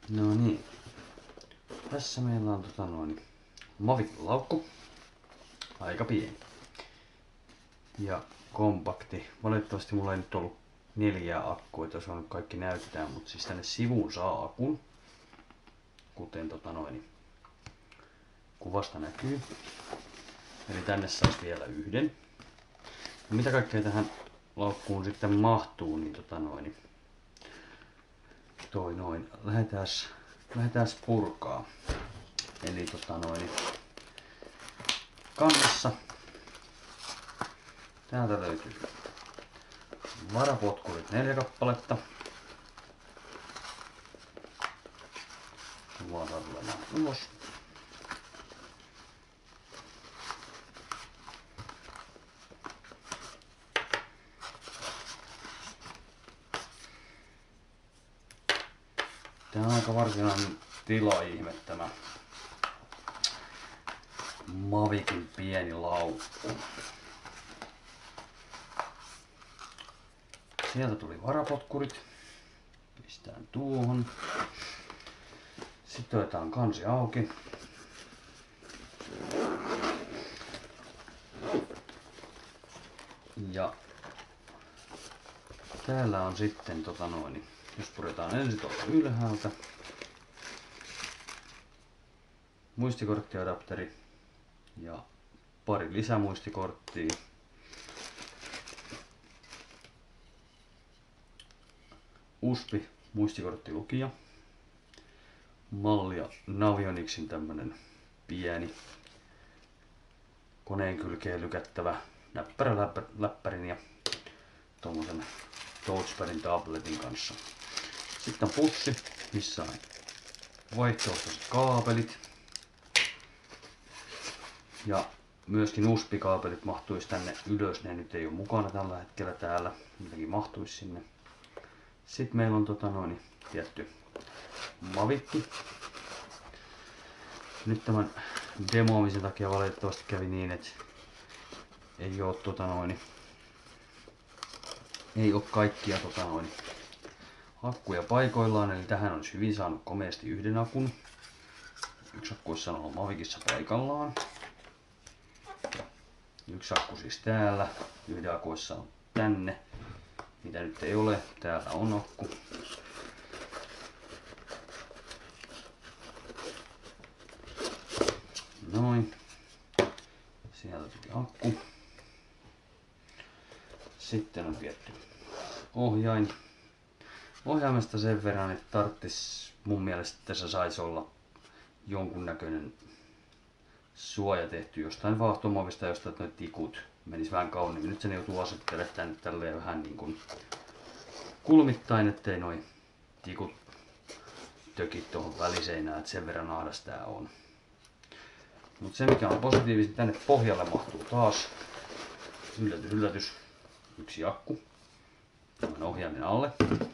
No niin. Tässä meillä on Mavic-laukku. Aika pieni. Ja kompakti. Valitettavasti mulla ei nyt ollut 4 akkua, että olisi voinut kaikki näyttää, mutta siis tänne sivuun saa akun. Kuten kuvasta näkyy. Eli tänne saisi vielä yhden. No, mitä kaikkea tähän laukkuun sitten mahtuu, niin lähdetään purkaa. Eli kannessa täältä löytyy varapotkurit 4 kappaletta. Varallemaan ulos. Tää on aika varsinainen tilaihme tämä Mavicin pieni laukku. Sieltä tuli varapotkurit. Pistään tuohon. Sitten otetaan kansi auki. Ja täällä on sitten jos puretaan ensin tuolta ylhäältä muistikorttiadapteri ja pari lisämuistikorttia. USB muistikorttilukija. Mallia Navionicsin tämmönen pieni koneen kylkeen lykättävä näppäräläppärin ja tommosen touchpadin tabletin kanssa. Sitten on pussi, missä on vaihtoehtoiset kaapelit. Ja myöskin USB-kaapelit mahtuisi tänne ylös, ne nyt ei ole mukana tällä hetkellä täällä, niitäkin mahtuisi sinne. Sitten meillä on tietty Mavic. Nyt tämän demoamisen takia valitettavasti kävi niin, että ei ole ei ole kaikkia akkuja paikoillaan, eli tähän olisi hyvin saanut komeasti yhden akun. Yksi akku olisi saanut olla Mavicissa paikallaan. Yksi akku siis täällä, yhden akku olisi saanut tänne, mitä nyt ei ole, täällä on akku. Noin. Sieltä tuli akku. Sitten on vietty ohjain. Ohjaimesta sen verran, että tarttis mun mielestä tässä saisi olla jonkunnäköinen suoja tehty jostain vaahtomuovista, josta noi tikut menis vähän kauniimmin. Nyt sen joutuu asettelemaan tänne tälleen vähän niin kuin kulmittain, ettei noi tikut tökit tuohon väliseinään, että sen verran ahdas tää on. Mut se mikä on positiivista, tänne pohjalle mahtuu taas yllätys yksi akku tämän ohjaimen alle.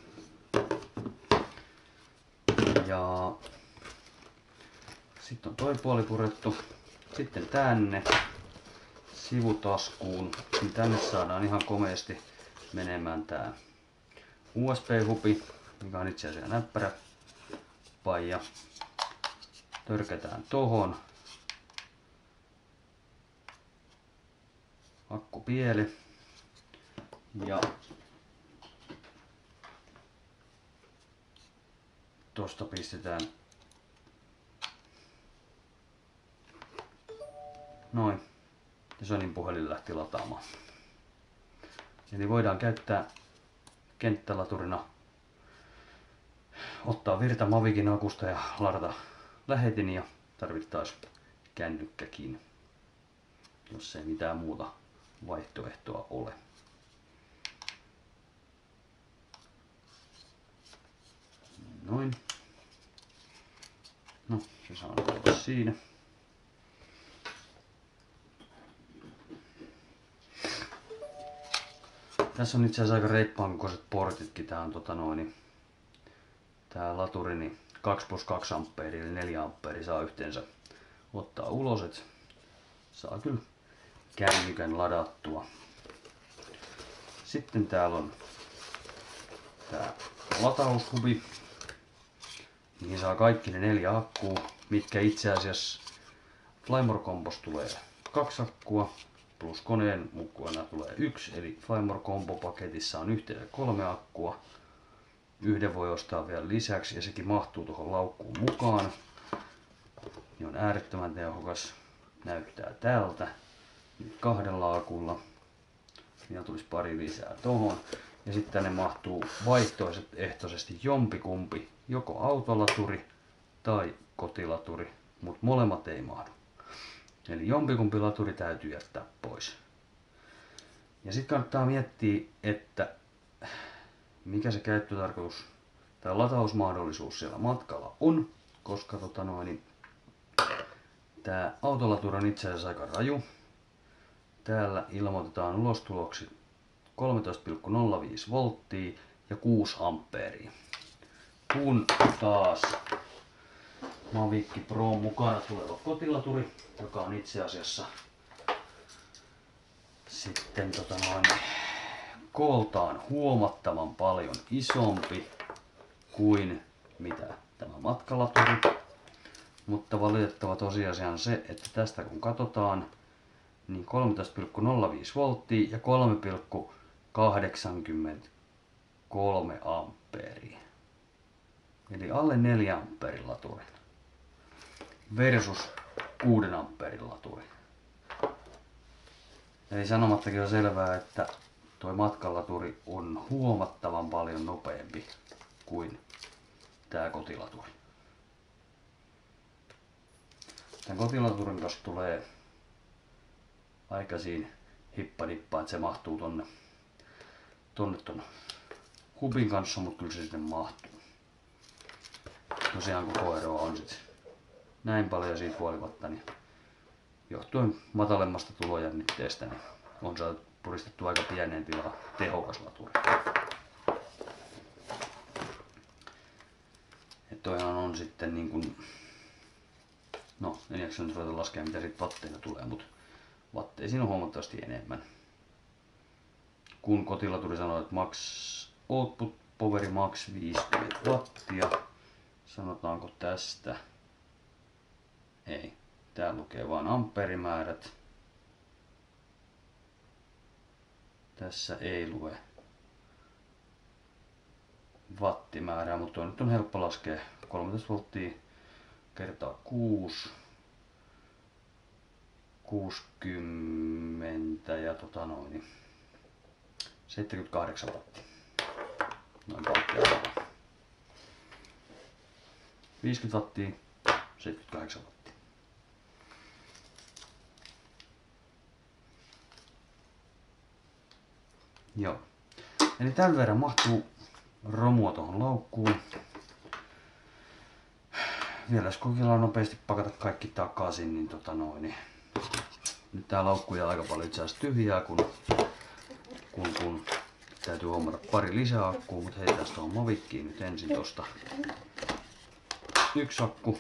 Ja sitten on toi puoli purettu. Sitten tänne sivutaskuun, niin tänne saadaan ihan komeasti menemään tää USB-hupi, mikä on itse asiassa näppäräpaija. Törkätään tohon. Akkupieli. Ja tosta pistetään noin. Ja Sonin puhelin lähti lataamaan. Eli voidaan käyttää kenttälaturina, ottaa virta Mavicin akusta ja ladata lähetin ja tarvittaessa kännykkäkin, jos ei mitään muuta vaihtoehtoa ole. Noin. No, se saa olla siinä. Tässä on itse asiassa aika reippaan kokoiset portitkin. Tää on tää laturi niin 2+2 amperi eli 4 amperi saa yhteensä ottaa ulos, et saa kyllä kännykän ladattua. Sitten täällä on tää lataushubi, Niihin saa kaikki ne 4 akkua, mitkä itse asiassa Flymore Combos tulee 2 akkua, plus koneen mukana tulee 1, eli Flymore Combo paketissa on yhteensä 3 akkua. Yhden voi ostaa vielä lisäksi ja sekin mahtuu tuohon laukkuun mukaan. Niin on äärettömän tehokas. Näyttää tältä. Nyt 2 akulla. Siinä tulisi pari lisää tohon. Ja sitten tänne mahtuu vaihtoehtoisesti jompikumpi, joko autolaturi tai kotilaturi, mutta molemmat ei mahdu. Eli jompikumpi laturi täytyy jättää pois. Ja sitten kannattaa miettiä, että mikä se käyttötarkoitus tai latausmahdollisuus siellä matkalla on, koska tämä autolaturi on itse asiassa aika raju. Täällä ilmoitetaan ulostuloksi 13,05 volttia ja 6 ampeeria. Kun taas Mavic Pro mukana tuleva kotilaturi, joka on itse asiassa sitten kooltaan huomattavan paljon isompi kuin mitä tämä matkalaturi. Mutta valitettava tosiasia on se, että tästä kun katsotaan, niin 13,05 volttia ja 3,83 ampeeria. Eli alle 4 ampeerin laturi versus 6 ampeerin laturi. Eli sanomattakin on selvää, että tuo matkalaturi on huomattavan paljon nopeampi kuin tämä kotilaturi. Tämän kotilaturin kanssa tulee aikaisin hippadippa, että se mahtuu tonne hubin kanssa, mutta kyllä se sinne mahtuu. Tosiaan kun koeroa on sit näin paljon siitä huolimatta, niin johtuen matalemmasta tulojännitteestä niin on saatu puristettu aika pieneen tilaan tehokas laturi. Et toihan on sitten niin kuin, no en jaksa nyt ruveta laskea mitä siitä watteina tulee, mutta watteja siinä on huomattavasti enemmän. Kun kotilaturi sanoo, että max output poweri max 50 wattia, sanotaanko tästä? Ei. Tää lukee vain ampeerimäärät. Tässä ei lue wattimäärää, mutta tuo nyt on helppo laskea. 13 volttia kertaa 6. 60 ja 78 wattia. Noin palkkia. 50 wattia, 78 wattia. Joo. Eli tämän verran mahtuu romua tuohon laukkuun. Vielä jos kokeillaan nopeasti pakata kaikki takaisin, niin nyt tää laukku jää aika paljon itse asiassa tyhjää, kun täytyy hommata pari lisää akkua, mutta heitetään tuohon Mavickiin nyt ensin tosta 1 akku.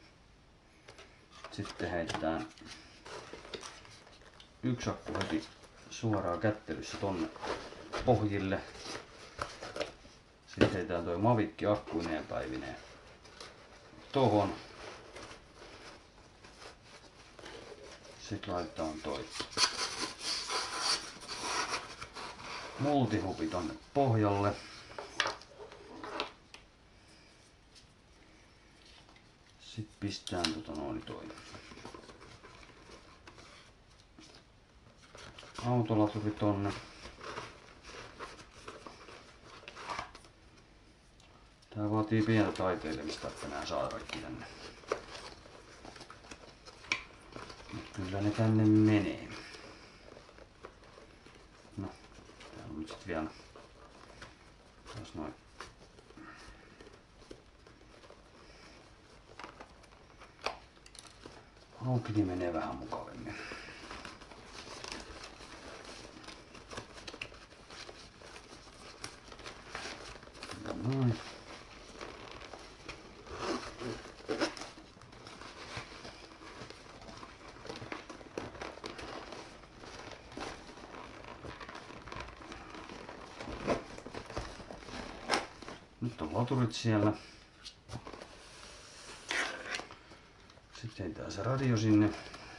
Sitten heitetään 1 akku heti suoraan kättelyssä tonne pohjille. Sitten heitetään toi Mavic akkuineen päivineen tohon. Sitten laitetaan toi multihubi tonne pohjalle. Sitten pistetään toi autolaturi tonne. Tää vaatii pientä taiteilemista, että nää saa kaikki tänne. Kyllä ne tänne menee. No, täällä on nyt sit vielä taas noin. Auki niin menee vähän mukavemmin. Noin. Nyt on laturit siellä. Tehdään se radio sinne.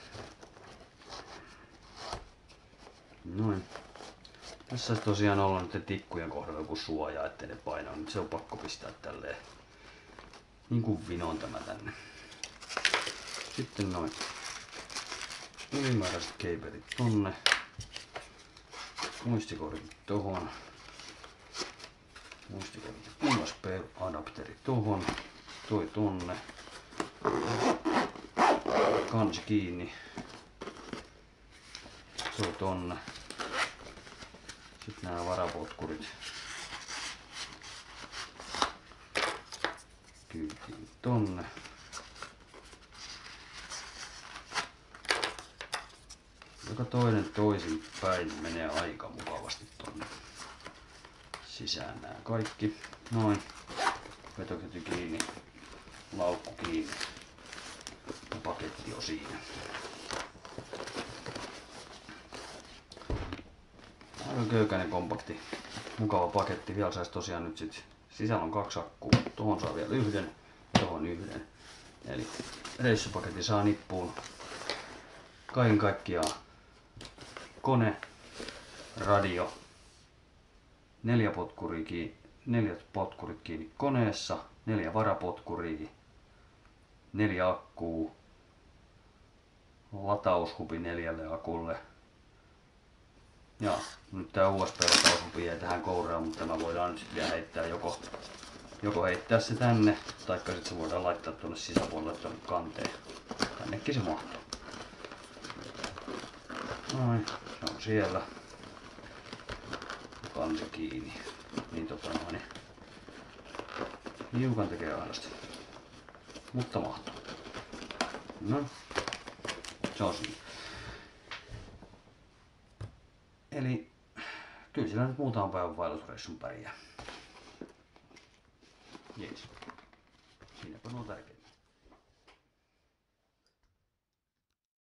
Noin. Tässä tosiaan ollaan nyt tikkujen kohdalla joku suoja, ettei ne painaa. Nyt se on pakko pistää tälleen niin kuin vinoon tämä tänne. Sitten noin ylimääräiset keipelit tonne. Muistikortit tohon. Muistikortit USB-adapteri tohon. Toi tonne. Kansi kiinni. Toi tonne. Sitten nämä varapotkurit kyytiin tonne. Joka toinen toisin päin menee aika mukavasti tonne sisään nämä kaikki. Noin. Vetoketju kiinni. Laukku kiinni. Ja paketti on siinä. Aika köykäinen, kompakti, mukava paketti. Vielä saisi tosiaan nyt sit, sisällä on 2 akkua. Tohon saa vielä yhden ja tohon yhden. Eli reissupaketti saa nippuun kaiken kaikkiaan kone, radio, 4 potkurit kiinni koneessa, 4 varapotkuria, 4 akkuu, lataushubi 4 akulle. Ja nyt tää USB-lataushubi jäi tähän kouraan, mutta tämä voidaan nyt sitten vielä heittää joko heittää se tänne, taikka sitten se voidaan laittaa tuonne sisäpuolelle tuonne kanteen. Tännekin se mahtuu. Noin, se on siellä. Kansi kiinni. Niin noin. Hiukan tekee ahdasta. Mutta mahtuu. No, se on siinä. Eli kyllä sillä nyt muutaman päivän vaellusreissun pärjää. Jees. Siinäpä nuo tärkeitä.